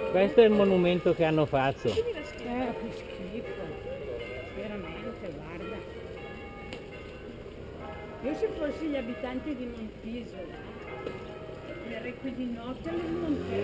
Questo è il monumento che hanno fatto. Che schifo, veramente, guarda. Io se fossi gli abitanti di Montiso, verrei qui di notte nel Montiso.